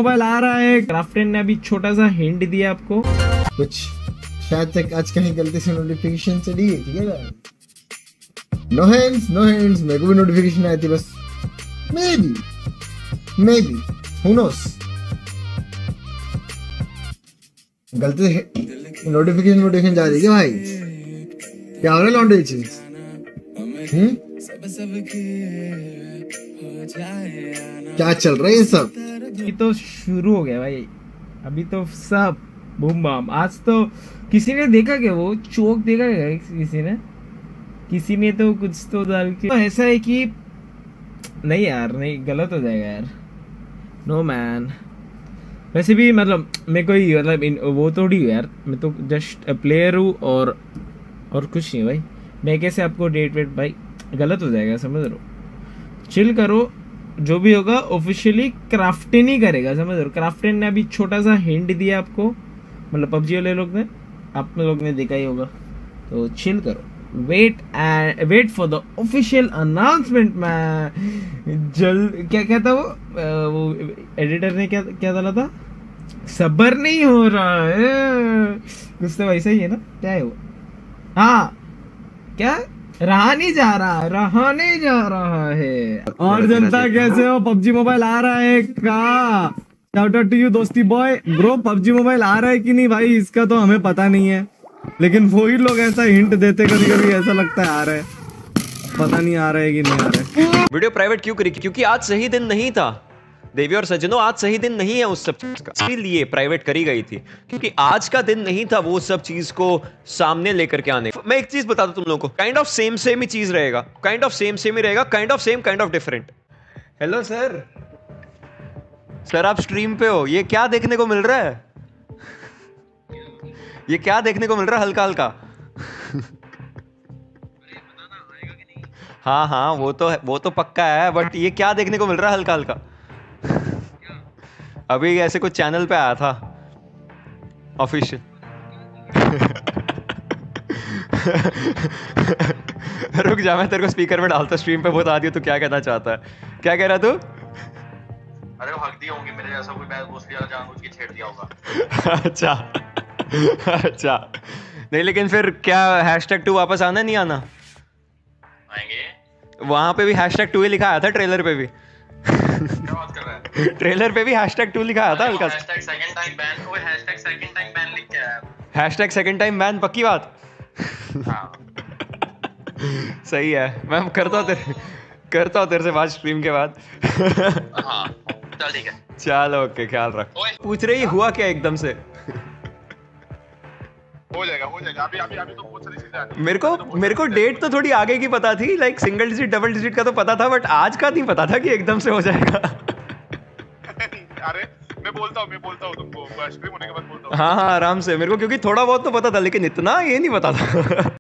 Mobile आ रहा है। क्राफ्टन ने अभी छोटा सा हिंट दिया आपको, कुछ शायद तक आज कहीं गलती से नोटिफिकेशन चली गई थी क्या? नो हैंड्स मेरे को भी नोटिफिकेशन आई थी बस, मे बी हु नोस, गलती से नोटिफिकेशन जा रही है भाई। क्या हो रहा है लॉन्ड्री चीज? क्या चल रहा है ये सब? अभी तो शुरू हो गया भाई, अभी तो सब बूम बम। आज तो किसी ने देखा क्या, वो चोक देखा क्या किसी ने तो कुछ तो डाल के, तो ऐसा है कि नहीं यार, नहीं गलत हो जाएगा यार, नो मैन। वैसे भी मतलब मैं कोई मतलब वो थोड़ी हूँ यार, मैं तो जस्ट प्लेयर हूँ और कुछ नहीं भाई। मैं कैसे आपको डेट वेट भाई, गलत हो जाएगा, समझ रहे हो? चिल करो, जो भी होगा ऑफिशियली क्राफ्टन ही करेगा, समझ रहे हो? क्राफ्टन ने अभी छोटा सा हिंट दिया आपको, मतलब पबजी वाले लोग ने, आप लोग ने देखा ही होगा। तो चिल करो, wait for the official announcement man. जल्द क्या था वो एडिटर ने क्या डाला था, सब्र नहीं हो रहा है, कुछ तो वैसा ही है ना, क्या है वो? हाँ, क्या रहा नहीं जा रहा है। और जनता कैसे हो? पबजी मोबाइल आ रहा है का? शाउट आउट टू यू दोस्ती बॉय। ब्रो पबजी मोबाइल आ रहा है कि नहीं भाई, इसका तो हमें पता नहीं है, लेकिन वही लोग ऐसा हिंट देते, कभी कभी ऐसा लगता है आ रहा है, पता नहीं आ रहा है कि नहीं आ रहा है। वीडियो प्राइवेट क्यों करी? क्योंकि आज सही दिन नहीं था देवी और सज्जनों, आज सही दिन नहीं है उस सब चीज का, इसीलिए प्राइवेट करी गई थी, क्योंकि आज का दिन नहीं था वो सब चीज को सामने लेकर के आने। मैं एक चीज बता दूं तुम लोगों को, काइंड ऑफ सेम ही चीज रहेगा, काइंड ऑफ सेम ही रहेगा, kind of same kind of different. Hello sir आप स्ट्रीम पे हो, ये क्या देखने को मिल रहा है? ये क्या देखने को मिल रहा है हल्का हल्का? हाँ वो तो पक्का है, बट ये क्या देखने को मिल रहा है हल्का हल्का? अभी ऐसे कुछ चैनल पे आया था ऑफिशियल। रुक जा, मैं तेरे को स्पीकर में डालता, स्ट्रीम पे बता दिया तू क्या कहना चाहता है। क्या कह रहा तू? अरे वो हक दिए होंगे मेरे जैसा कोई, मैं दोस्त यार जानबूझ के छेड़ दिया होगा। अच्छा नहीं, लेकिन फिर क्या #2 वापस आना नहीं आना? आएंगे। वहां पे भी #2 ही लिखा आया था, ट्रेलर पे भी। क्या बात कर रहा है? ट्रेलर पे भी #2 लिखा आया था हल्का। #second time ban, वो #second time ban लिख के आया है। #second time ban, पक्की बात? हाँ। सही है, मैं करता हूँ तेरे से बात स्ट्रीम के बाद। हाँ चल ठीक है, चलो ओके, ख्याल रख। पूछ रही हुआ क्या एकदम से? हो जाएगा अभी तो बहुत सारी चीजें आनी। मेरे को डेट तो थोड़ी आगे की पता थी, like single digit double digit का तो पता था, बट आज का नहीं पता था कि एकदम से हो जाएगा। अरे मैं बोलता हूँ तुमको, स्ट्रीम होने के बाद बोलता हूँ। हाँ आराम से, मेरे को क्योंकि थोड़ा बहुत तो पता था, लेकिन इतना ये नहीं पता था।